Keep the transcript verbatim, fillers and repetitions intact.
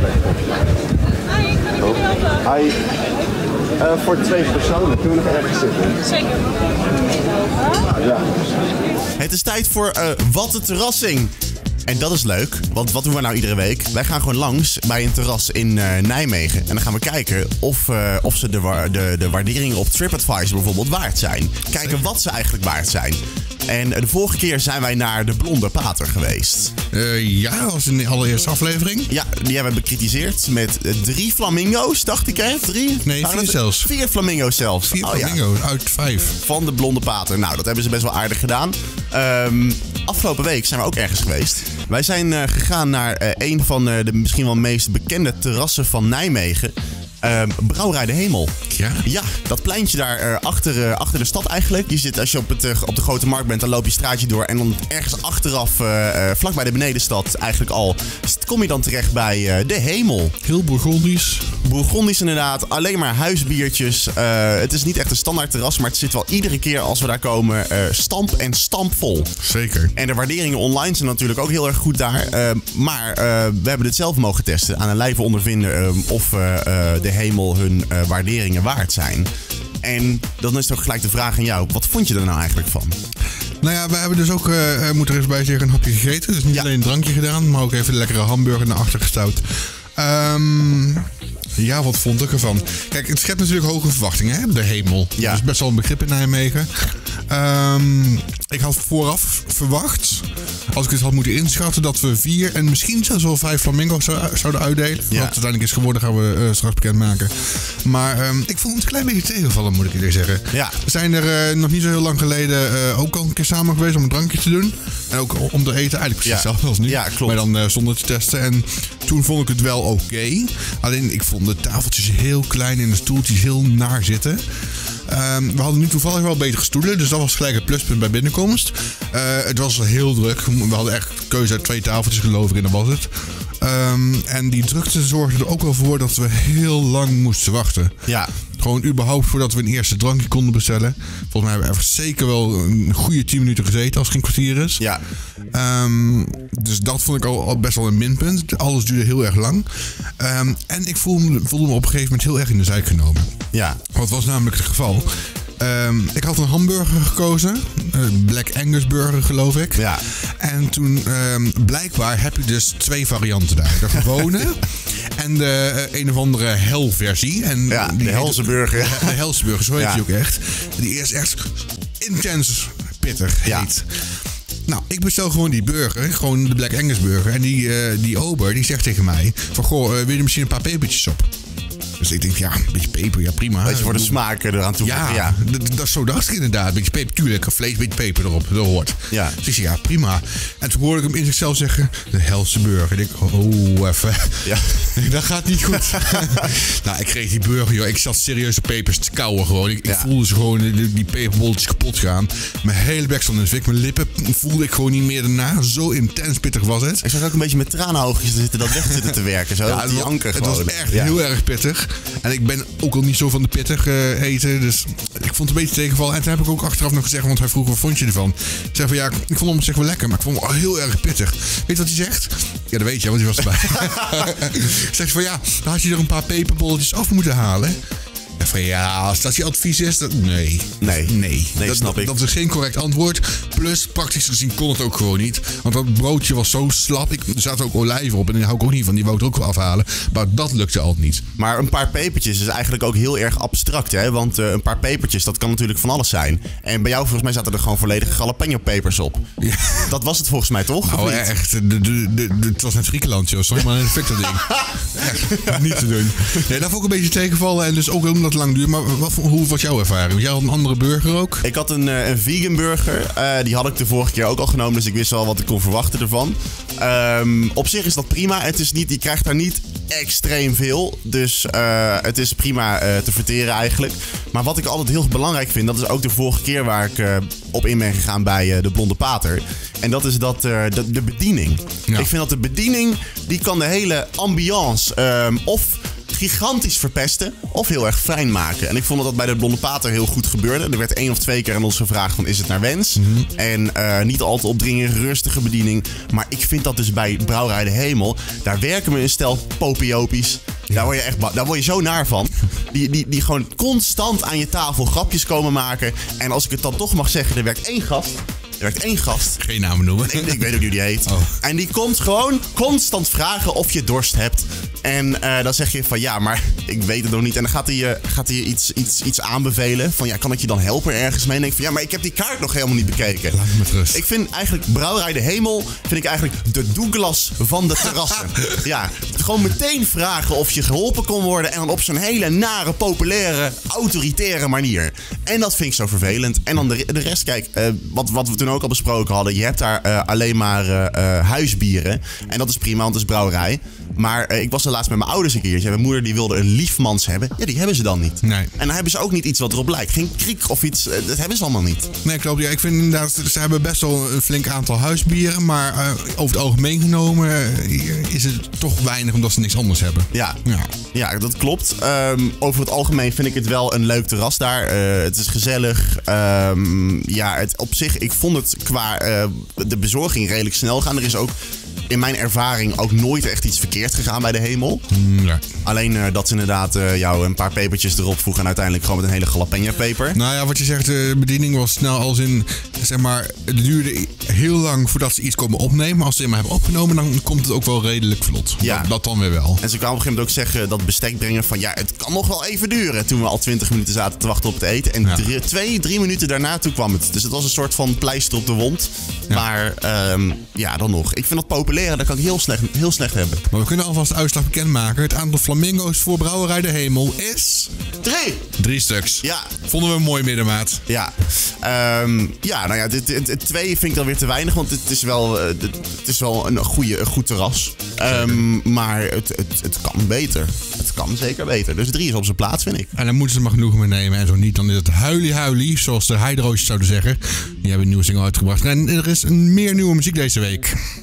Hi, kan ik jullie helpen? Hi. Uh, voor twee personen, kunnen we nog ergens zitten? Zeker, mag ik Ja. Het is tijd voor uh, Wat een Terrassing. En dat is leuk, want wat doen we nou iedere week? Wij gaan gewoon langs bij een terras in uh, Nijmegen. En dan gaan we kijken of, uh, of ze de, wa- de, de waarderingen op TripAdvisor bijvoorbeeld waard zijn. Kijken wat ze eigenlijk waard zijn. En de vorige keer zijn wij naar de Blonde Pater geweest. Uh, ja, dat was in de allereerste aflevering. Ja, die hebben we bekritiseerd met uh, drie flamingo's, dacht ik hè? Drie? Nee, Waren vier het? zelfs. Vier flamingo's zelfs. Vier Oh, flamingo's ja. uit vijf. Van de Blonde Pater. Nou, dat hebben ze best wel aardig gedaan. Um, afgelopen week zijn we ook ergens geweest. Wij zijn uh, gegaan naar uh, een van uh, de misschien wel meest bekende terrassen van Nijmegen. Uh, Brouwerij de Hemel. Ja? Ja, dat pleintje daar uh, achter, uh, achter de stad eigenlijk. Je zit, als je op, het, uh, op de Grote Markt bent, dan loop je straatje door. En dan ergens achteraf, uh, uh, vlak bij de benedenstad eigenlijk al, kom je dan terecht bij uh, de Hemel. Heel Bourgondisch. Bourgondisch inderdaad, alleen maar huisbiertjes. Uh, het is niet echt een standaard terras, maar het zit wel iedere keer als we daar komen uh, stamp en stampvol. Zeker. En de waarderingen online zijn natuurlijk ook heel erg goed daar. Uh, maar uh, we hebben dit zelf mogen testen, aan een lijve ondervinden uh, of uh, uh, de Hemel hun uh, waarderingen waard zijn. En dan is toch gelijk de vraag aan jou, wat vond je er nou eigenlijk van? Nou ja, we hebben dus ook, uh, moet er eens bij zeggen, een hapje gegeten. Dus niet Ja. alleen een drankje gedaan, maar ook even een lekkere hamburger naar achter gestouwd. Um, ja, wat vond ik ervan? Kijk, het schept natuurlijk hoge verwachtingen, hè? De Hemel. Ja. Dat is best wel een begrip in Nijmegen. Um, ik had vooraf verwacht, als ik het had moeten inschatten, dat we vier en misschien zelfs wel vijf flamingo's zou, zouden uitdelen. Ja. Wat uiteindelijk is geworden, gaan we uh, straks bekendmaken. Maar um, ik vond het een klein beetje tegenvallen, moet ik eerlijk zeggen. Ja. We zijn er uh, nog niet zo heel lang geleden uh, ook al een keer samen geweest om een drankje te doen. En ook om te eten, eigenlijk precies Ja. hetzelfde als nu. Ja, klopt. Maar dan uh, zonder te testen. En toen vond ik het wel oké. Okay. Alleen ik vond de tafeltjes heel klein en de stoeltjes heel naar zitten. Um, we hadden nu toevallig wel betere stoelen, dus dat was gelijk een pluspunt bij binnenkomst. Uh, het was heel druk. We hadden echt keuze uit twee tafeltjes, geloof ik, en dat was het. Um, en die drukte zorgde er ook wel voor dat we heel lang moesten wachten. Ja. Gewoon überhaupt voordat we een eerste drankje konden bestellen. Volgens mij hebben we echt zeker wel een goede tien minuten gezeten als het geen kwartier is. Ja. Um, dus dat vond ik al, al best wel een minpunt. Alles duurde heel erg lang. Um, en ik voelde, voelde me op een gegeven moment heel erg in de zijk genomen. Ja. Wat was namelijk het geval? Um, ik had een hamburger gekozen. Een Black Angus burger, geloof ik. Ja. En toen, um, blijkbaar heb je dus twee varianten daar. De gewone en de uh, een of andere hel-versie. En Ja, die de Helse burger. De, de Helse burger, zo heet Ja. die ook echt. Die is echt intens pittig Ja. heet. Nou, ik bestel gewoon die burger, gewoon de Black Angus burger. En die, uh, die ober, die zegt tegen mij van, goh, uh, wil je er misschien een paar pepertjes op? Dus ik denk, ja, een beetje peper, ja prima. Beetje voor de smaak eraan toe. Ja, Ja. Dat, dat zo dacht ik inderdaad. Een beetje peper, tuurlijk, vlees, een beetje peper erop, dat hoort. Ja. Dus ik zei, ja, prima. En toen hoorde ik hem in zichzelf zeggen, de Helse burger. En ik denk, oh, even. Ja. Dat gaat niet goed. Nou, ik kreeg die burger, joh. Ik zat serieus de pepers te kauwen gewoon. Ik, Ja. ik voelde ze gewoon, die, die peperbolletjes kapot gaan. Mijn hele bek stond in de fik. Mijn lippen voelde ik gewoon niet meer daarna. Zo intens pittig was het. Ik zag ook een beetje met tranenoogjes te zitten, dat weg zitten te werken. Zo, Ja, op het die was, anker het gewoon. was echt Ja. heel erg pittig. En ik ben ook al niet zo van de pittig uh, eten. Dus ik vond het een beetje tegenvallen. En toen heb ik ook achteraf nog gezegd, want hij vroeg, wat vond je ervan? Ik zei van, ja, ik vond hem op zich wel lekker, maar ik vond hem heel erg pittig. Weet je wat hij zegt? Ja, dat weet je, want hij was erbij. Zegt van, ja, dan had je er een paar peperbolletjes af moeten halen. En van, ja, als dat je advies is, dat, nee. Nee. Nee, Nee, dat, snap ik. dat is geen correct antwoord. Plus, praktisch gezien kon het ook gewoon niet. Want dat broodje was zo slap. Ik, er zaten ook olijven op en die hou ik ook niet van. Die wou ik er ook wel afhalen. Maar dat lukte al niet. Maar een paar pepertjes is eigenlijk ook heel erg abstract, hè? Want uh, een paar pepertjes, dat kan natuurlijk van alles zijn. En bij jou volgens mij zaten er gewoon volledige jalapeno-pepers op. Ja. Dat was het volgens mij, toch? Nou, Of niet? echt. De, de, de, de, het was net Griekenland, joh. Sorry, maar een fik dat ding. Echt, niet te doen. Nee, dat vond ik een beetje tegenvallen. En dus ook omdat het lang duurt. Maar wat, hoe was jouw ervaring? Want jij had een andere burger ook? Ik had een, uh, een vegan burger. Uh, die had ik de vorige keer ook al genomen, dus ik wist wel wat ik kon verwachten ervan. Um, op zich is dat prima. Het is niet, je krijgt daar niet extreem veel. Dus uh, het is prima uh, te verteren eigenlijk. Maar wat ik altijd heel belangrijk vind, dat is ook de vorige keer waar ik uh, op in ben gegaan bij uh, de Blonde Pater. En dat is dat, uh, de, de bediening. Ja. Ik vind dat de bediening, die kan de hele ambiance um, of gigantisch verpesten of heel erg fijn maken. En ik vond dat dat bij de Blonde Pater heel goed gebeurde. Er werd één of twee keer aan ons gevraagd van is het naar wens? Mm-hmm. En uh, niet al te opdringen, rustige bediening. Maar ik vind dat dus bij Brouwerij de Hemel, daar werken we een stel popiopies. Ja. Daar word je echt ba- daar word je zo naar van. Die, die, die gewoon constant aan je tafel grapjes komen maken. En als ik het dan toch mag zeggen, er werkt één gast. Er werkt één gast. Geen namen noemen. Ik, ik weet ook niet hoe die heet. Oh. En die komt gewoon constant vragen of je dorst hebt. En uh, dan zeg je van ja, maar ik weet het nog niet. En dan gaat hij je gaat hij iets, iets, iets aanbevelen. Van ja, kan ik je dan helpen ergens mee? En dan denk ik van ja, maar ik heb die kaart nog helemaal niet bekeken. Laat me met rust. Ik vind eigenlijk Brouwerij de Hemel vind ik eigenlijk de Douglas van de terrassen. Ja, gewoon meteen vragen of je geholpen kon worden. En dan op zo'n hele nare, populaire, autoritaire manier. En dat vind ik zo vervelend. En dan de, de rest, kijk, uh, wat, wat we toen ook al besproken hadden. Je hebt daar uh, alleen maar uh, uh, huisbieren. En dat is prima, want het is brouwerij. Maar uh, ik was er laatst met mijn ouders een keertje. Mijn moeder die wilde een liefmans hebben. Ja, die hebben ze dan niet. Nee. En dan hebben ze ook niet iets wat erop lijkt. Geen kriek of iets. Uh, dat hebben ze allemaal niet. Nee, klopt. Ja, ik vind inderdaad, ze hebben best wel een flink aantal huisbieren. Maar uh, over het algemeen genomen uh, is het toch weinig omdat ze niks anders hebben. Ja, ja. ja dat klopt. Um, over het algemeen vind ik het wel een leuk terras daar. Uh, het is gezellig. Um, ja, het, op zich, ik vond het qua uh, de bezorging redelijk snel gaan. Er is ook in mijn ervaring ook nooit echt iets verkeerd gegaan bij de Hemel. Ja. Alleen uh, dat ze inderdaad uh, jou een paar pepertjes erop voegen en uiteindelijk gewoon met een hele jalapeno peper. Nou ja, wat je zegt, de bediening was snel als in, zeg maar, het duurde heel lang voordat ze iets komen opnemen. Maar als ze het maar hebben opgenomen, dan komt het ook wel redelijk vlot. Ja. Dat, dat dan weer wel. En ze kwamen op een gegeven moment ook zeggen dat bestek brengen van ja, het kan nog wel even duren. Toen we al twintig minuten zaten te wachten op het eten. En Ja. drie, twee, drie minuten daarna toen kwam het. Dus het was een soort van pleister op de wond. Ja. Maar um, ja, dan nog. Ik vind dat populaire, dat kan ik heel slecht, heel slecht hebben. Maar we kunnen alvast de uitslag bekendmaken. Het aantal flamingo's voor Brouwerij de Hemel is Drie! drie stuks. Ja. Vonden we een mooi middenmaat. Ja, um, ja nou ja, dit, dit, het twee vind ik dan weer te weinig, want het is wel, uh, dit, het is wel een, goede, een goed terras. Um, maar het, het, het kan beter. Het kan zeker beter. Dus drie is op zijn plaats, vind ik. En dan moeten ze maar genoegen mee nemen. En zo niet, dan is het huilie huilie, zoals de Heidroosjes zouden zeggen. Die hebben een nieuwe single uitgebracht. En er is een meer nieuwe muziek deze week.